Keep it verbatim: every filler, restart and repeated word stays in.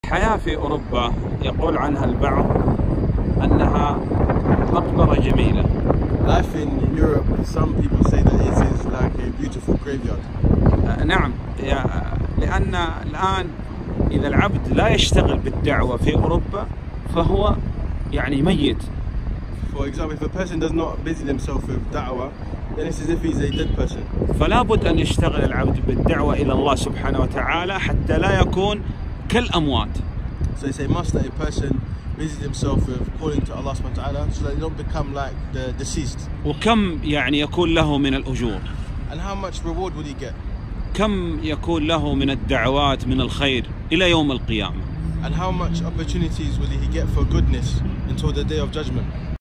الحياة في أوروبا يقول عنها البعض أنها مقبرة جميلة. Life in Europe, some people say that it is like a beautiful graveyard. نعم، لأن الآن إذا العبد لا يشتغل بالدعوة في أوروبا فهو يعني ميت. For example, if a person does not busy themselves with da'wah, then it's as if he's a dead person. فلا بد أن يشتغل العبد بالدعوة إلى الله سبحانه وتعالى حتى لا يكون كالأموات. So it's a must that a person busy himself with calling to Allah subhanahu wa ta'ala so that they don't become like the deceased. وكم يعني يكون له من الأجور؟ And how much reward would he get? كم يكون له من الدعوات من الخير إلى يوم القيامة؟ And how much opportunities will he get for goodness until the day of judgment?